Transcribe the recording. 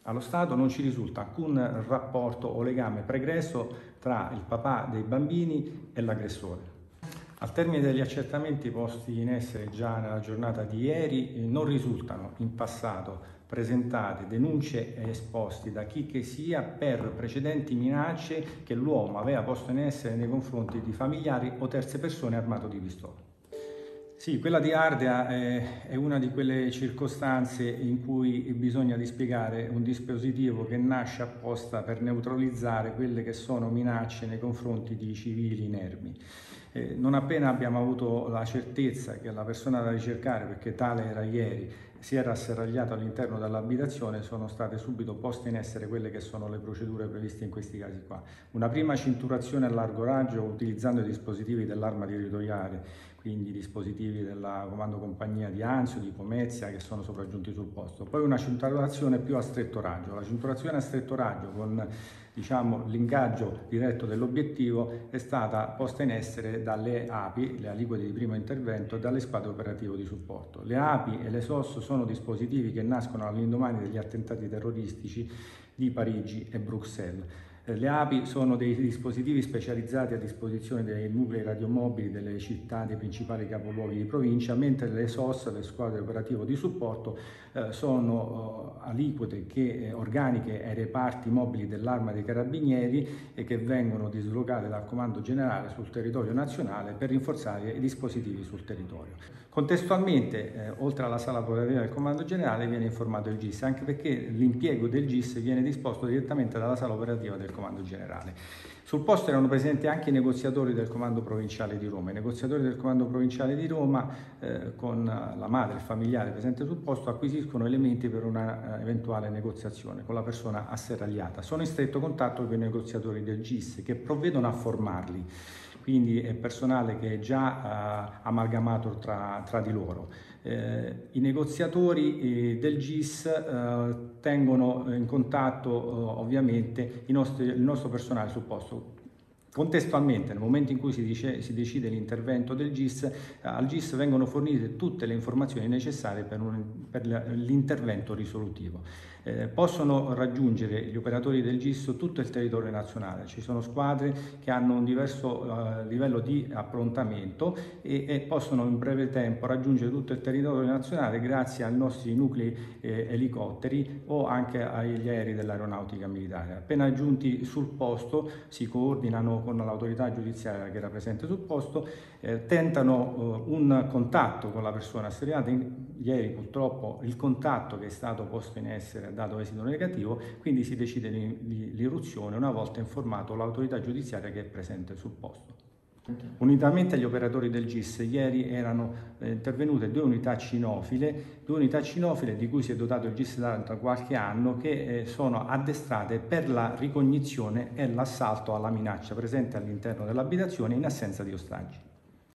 Allo stato non ci risulta alcun rapporto o legame pregresso tra il papà dei bambini e l'aggressore. Al termine degli accertamenti posti in essere già nella giornata di ieri, non risultano in passato presentate denunce esposti da chi che sia per precedenti minacce che l'uomo aveva posto in essere nei confronti di familiari o terze persone armato di pistola. Sì, quella di Ardea è una di quelle circostanze in cui bisogna dispiegare un dispositivo che nasce apposta per neutralizzare quelle che sono minacce nei confronti di civili inermi. Non appena abbiamo avuto la certezza che la persona da ricercare, perché tale era ieri, si era asserragliata all'interno dell'abitazione, sono state subito poste in essere quelle che sono le procedure previste in questi casi qua. Una prima cinturazione a largo raggio utilizzando i dispositivi dell'arma territoriale, quindi dispositivi della comando compagnia di Anzio, di Pomezia, che sono sopraggiunti sul posto. Poi una cinturazione più a stretto raggio. La cinturazione a stretto raggio con l'ingaggio diretto dell'obiettivo è stata posta in essere dalle API, le aliquote di primo intervento, e dalle squadre operative di supporto. Le API e le SOS sono dispositivi che nascono all'indomani degli attentati terroristici di Parigi e Bruxelles. Le API sono dei dispositivi specializzati a disposizione dei nuclei radiomobili delle città, dei principali capoluoghi di provincia, mentre le SOS, le squadre operative di supporto, sono aliquote organiche ai reparti mobili dell'Arma dei Carabinieri e che vengono dislocate dal Comando Generale sul territorio nazionale per rinforzare i dispositivi sul territorio. Contestualmente, oltre alla sala operativa del Comando Generale, viene informato il GIS, anche perché l'impiego del GIS viene disposto direttamente dalla sala operativa del Comando Generale. Sul posto erano presenti anche i negoziatori del Comando Provinciale di Roma. I negoziatori del Comando Provinciale di Roma, con la madre e il familiare presente sul posto, acquisiscono elementi per una eventuale negoziazione con la persona asserragliata. Sono in stretto contatto con i negoziatori del GIS che provvedono a formarli. Quindi è personale che è già amalgamato tra di loro. I negoziatori del GIS tengono in contatto ovviamente il nostro personale sul posto. Contestualmente, nel momento in cui si decide l'intervento del GIS, al GIS vengono fornite tutte le informazioni necessarie per l'intervento risolutivo. Possono raggiungere gli operatori del GIS tutto il territorio nazionale. Ci sono squadre che hanno un diverso livello di approntamento e possono in breve tempo raggiungere tutto il territorio nazionale grazie ai nostri nuclei elicotteri o anche agli aerei dell'aeronautica militare. Appena giunti sul posto si coordinano con l'autorità giudiziaria che era presente sul posto, tentano un contatto con la persona asserragliata. Ieri purtroppo il contatto che è stato posto in essere ha dato esito negativo, quindi si decide l'irruzione una volta informato l'autorità giudiziaria che è presente sul posto. Unitamente agli operatori del GIS, ieri erano intervenute due unità cinofile di cui si è dotato il GIS da qualche anno, che sono addestrate per la ricognizione e l'assalto alla minaccia presente all'interno dell'abitazione in assenza di ostaggi.